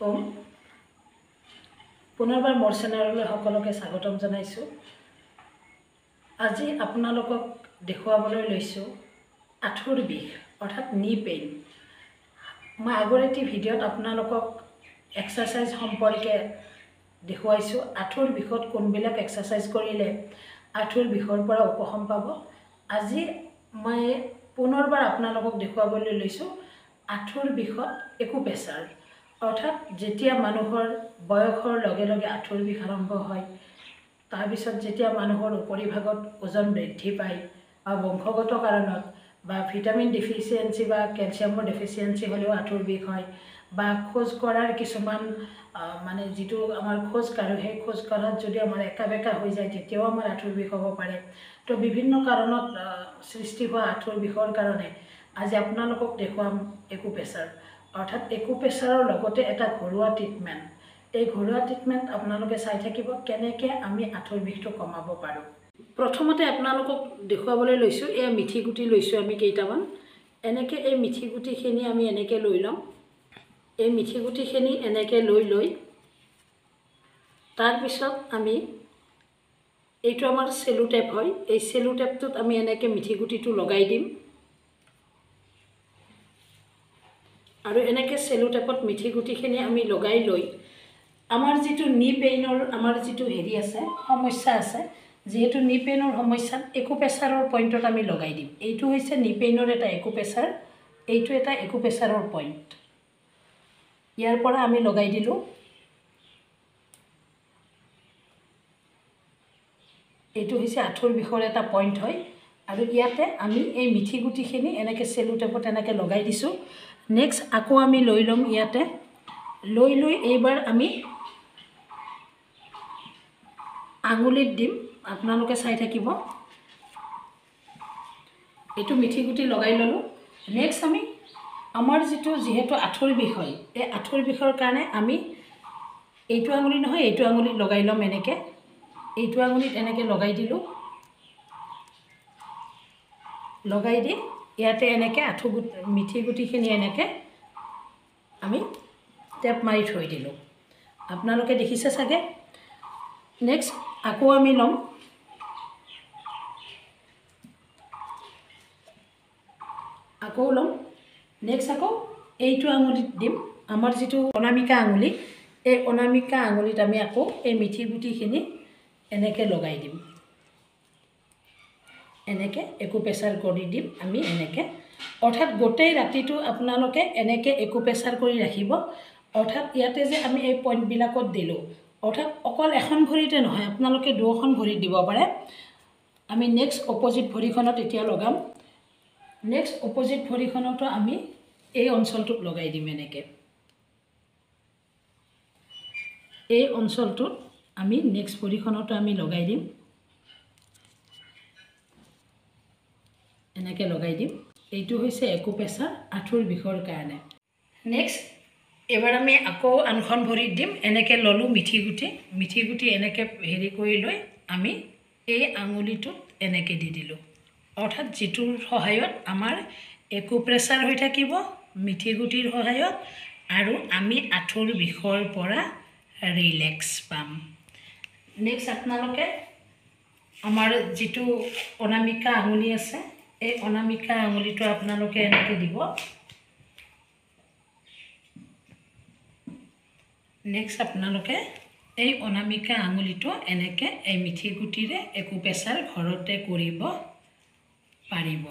ওম পুনৰবাৰ মোৰ চেনেললৈ সকলোকে স্বাগতম জনাইছোঁ। আজি আপোনালোকক দেখুৱাবলৈ লৈছোঁ আঁঠুৰ বিষ অৰ্থাৎ নি পেইন। মই আগৰ এটি ভিডিঅ'ত আপোনালোকক এক্সাৰচাইজ সম্পৰ্কে দেখুৱাইছোঁ। আঁঠুৰ বিষত কোনবিলাক এক্সাৰচাইজ কৰিলে আঁঠুৰ বিষৰ পৰা উপশম পাব। আজি মই পুনৰবাৰ আপোনালোকক দেখুৱাবলৈ লৈছোঁ আঁঠুৰ বিষত একুপ্ৰেছাৰ অৰ্থাৎ যেতিয়া মানুহৰ বয়সৰ লগে লগে আঁঠুৰ বিষ আৰম্ভ হয়, তাৰপিছত যেতিয়া মানুহৰ উপৰিভাগত ওজন বৃদ্ধি পায় বা বংশগত কাৰণত বা ভিটামিন ডেফিচিয়েঞ্চি বা কেলছিয়ামৰ ডেফিচিয়েঞ্চি হ'লেও আঁঠুৰ বিষ হয়, বা খোজ কঢ়াৰ কিছুমান মানে যিটো আমাৰ খোজ কাঢ়োঁ সেই খোজ কঢ়াত যদি আমাৰ একা বেকা হৈ যায় তেতিয়াও আমাৰ আঁঠুৰ বিষ হ'ব পাৰে। তো বিভিন্ন কাৰণত সৃষ্টি হোৱা আঁঠুৰ বিষৰ কাৰণে আজি আপোনালোকক দেখুৱাম একুপ্ৰেছাৰ অৰ্থাৎ একুপ্ৰেছাৰৰ লগতে এটা ঘৰুৱা ট্ৰিটমেণ্ট। এই ঘৰুৱা ট্ৰিটমেণ্ট আপোনালোকে চাই থাকিব কেনেকৈ আমি আঁঠুৰ বিষটো কমাব পাৰোঁ। প্ৰথমতে আপোনালোকক দেখুৱাবলৈ লৈছোঁ এয়া মিঠি গুটি লৈছোঁ আমি কেইটামান। এনেকৈ এই মিঠি গুটিখিনি আমি এনেকৈ লৈ ল'ম। এই মিঠি গুটিখিনি এনেকৈ লৈ তাৰপিছত আমি এইটো আমাৰ চেলো টেপ হয়, এই চেলো টেপটোত আমি এনেকৈ মিঠি গুটিটো লগাই দিম আৰু এনেকৈ চেলো টেপত মিঠি গুটিখিনি আমি লগাই লৈ আমাৰ যিটো নি পেইনৰ আমাৰ যিটো হেৰি আছে সমস্যা আছে, যিহেতু নি পেইনৰ সমস্যাত একুপ্ৰেছাৰৰ পইণ্টত আমি লগাই দিম। এইটো হৈছে নি পেইনৰ এটা একুপ্ৰেছাৰ, এইটো এটা একুপ্ৰেছাৰৰ পইণ্ট। ইয়াৰ পৰা আমি লগাই দিলোঁ। এইটো হৈছে আঁঠুৰ বিষৰ এটা পইণ্ট হয় আৰু ইয়াতে আমি এই মিঠি গুটিখিনি এনেকৈ চেলো টেপত এনেকৈ লগাই দিছোঁ। নেক্সট আকৌ আমি লৈ ল'ম। ইয়াতে লৈ এইবাৰ আমি আঙুলিত দিম, আপোনালোকে চাই থাকিব। এইটো মিঠি গুটি লগাই ল'লোঁ। নেক্সট আমি আমাৰ যিহেতু আঁঠুৰ বিষ হয়, এই আঁঠুৰ বিষৰ কাৰণে আমি এইটো আঙুলি নহয় এইটো আঙুলিত লগাই ল'ম। এনেকৈ এইটো আঙুলিত এনেকৈ লগাই দিলোঁ। লগাই দি ইয়াতে এনেকৈ মিঠি গুটিখিনি এনেকৈ আমি টেপ মাৰি থৈ দিলোঁ। আপোনালোকে দেখিছে চাগে। নেক্সট আকৌ আমি ল'ম। আকৌ ল'ম। নেক্সট আকৌ এইটো আঙুলিত দিম, আমাৰ যিটো অনামিকা আঙুলি, এই অনামিকা আঙুলিত আমি আকৌ এই মিঠি গুটিখিনি এনেকৈ লগাই দিম। এনেকৈ একুপ্ৰেছাৰ কৰি দিম আমি এনেকৈ। অৰ্থাৎ গোটেই ৰাতিটো আপোনালোকে এনেকৈ একুপ্ৰেছাৰ কৰি ৰাখিব। অৰ্থাৎ ইয়াতে যে আমি এই পইণ্টবিলাকত দিলোঁ, অৰ্থাৎ অকল এখন ভৰিতে নহয়, আপোনালোকে দুখন ভৰিত দিব পাৰে। আমি নেক্সট অপজিট ভৰিখনত এতিয়া লগাম। নেক্সট অপজিট ভৰিখনতো আমি এই অঞ্চলটোত লগাই দিম। এনেকৈ এই অঞ্চলটোত আমি নেক্সট ভৰিখনতো আমি লগাই দিম। এনেকৈ লগাই দিম। এইটো হৈছে একুপ্ৰেছাৰ আঁঠুৰ বিষৰ কাৰণে। নেক্সট এবাৰ আমি আকৌ আনখন ভৰিত দিম। এনেকৈ ল'লোঁ মিঠি গুটি এনেকৈ হেৰি কৰি লৈ আমি এই আঙুলিটোত এনেকৈ দি দিলোঁ। অৰ্থাৎ যিটোৰ সহায়ত আমাৰ একুপ্ৰেছাৰ হৈ থাকিব মিঠি গুটিৰ সহায়ত, আৰু আমি আঁঠুৰ বিষৰ পৰা ৰিলেক্স পাম। নেক্সট আপোনালোকে আমাৰ যিটো অনামিকা আঙুলি আছে, এই অনামিকা আঙুলিটো আপোনালোকে এনেকৈ দিব। নেক্সট আপোনালোকে এই অনামিকা আঙুলিটো এনেকৈ এই মিঠি গুটিৰে একুপ্ৰেছাৰ ঘৰতে কৰিব পাৰিব।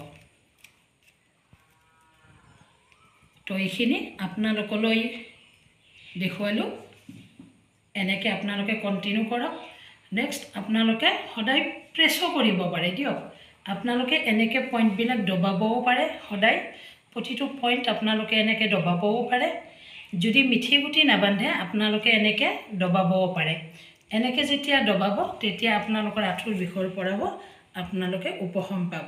তো এইখিনি আপোনালোকলৈ দেখুৱালোঁ। এনেকৈ আপোনালোকে কণ্টিনিউ কৰক। নেক্সট আপোনালোকে সদায় প্ৰেছো কৰিব পাৰে দিয়ক। আপোনালোকে এনেকৈ পইণ্টবিলাক দবাবও পাৰে। সদায় প্ৰতিটো পইণ্ট আপোনালোকে এনেকৈ দবাবও পাৰে। যদি মিঠি গুটি নাবান্ধে আপোনালোকে এনেকৈ দবাবও পাৰে। এনেকৈ যেতিয়া দবাব তেতিয়া আপোনালোকৰ আঁঠুৰ বিষৰ পৰাও আপোনালোকে উপশম পাব।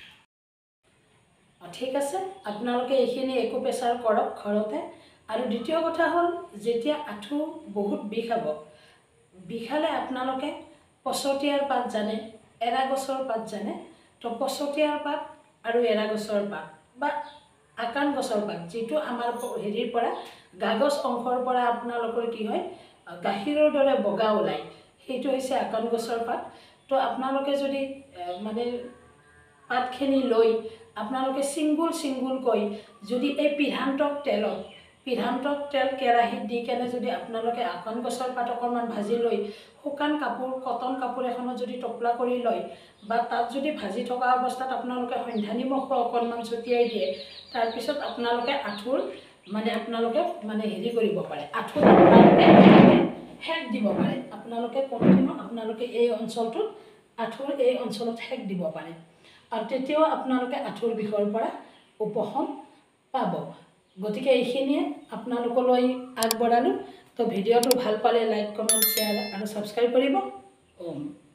ঠিক আছে, আপোনালোকে এইখিনি একুপ্ৰেছাৰ কৰক ঘৰতে। আৰু দ্বিতীয় কথা হ'ল, যেতিয়া আঁঠু বহুত বিষালে আপোনালোকে পচতীয়াৰ পাত জানে, এৰা গছৰ পাত জানে, তো পচতীয়াৰ পাত আৰু এৰা গছৰ পাত বা আকান গছৰ পাত, যিটো আমাৰ হেৰিৰ পৰা কাগজ অংশৰ পৰা আপোনালোকৰ কি হয় গাখীৰৰ দৰে বগা ওলায়, সেইটো হৈছে আকান গছৰ পাত। তো আপোনালোকে যদি মানে পাতখিনি লৈ আপোনালোকে ছিংগুলকৈ যদি এই পিধান্তক তেল কেৰাহীত দি কেনে যদি আপোনালোকে আকান গছৰ পাত অকণমান ভাজি লৈ শুকান কাপোৰ কটন কাপোৰ এখনত যদি টপলা কৰি লয় বা তাত যদি ভাজি থকা অৱস্থাত আপোনালোকে সন্ধ্যা নিমখ অকণমান ছটিয়াই দিয়ে, তাৰপিছত আপোনালোকে আঁঠুৰ মানে হেৰি কৰিব পাৰে, আঁঠুৰ সেক দিব পাৰে। আপোনালোকে কণ্টিনিউ আপোনালোকে এই অঞ্চলটোত আঁঠুৰ এই অঞ্চলত সেক দিব পাৰে, আৰু তেতিয়াও আপোনালোকে আঁঠুৰ বিষৰ পৰা উপশম পাব। গতিকে এইখিনিয়ে আপোনালোকলৈ আগবঢ়ালোঁ। তো ভিডিঅ'টো ভাল পালে লাইক, কমেণ্ট, শ্বেয়াৰ আৰু ছাবস্ক্ৰাইব কৰিব।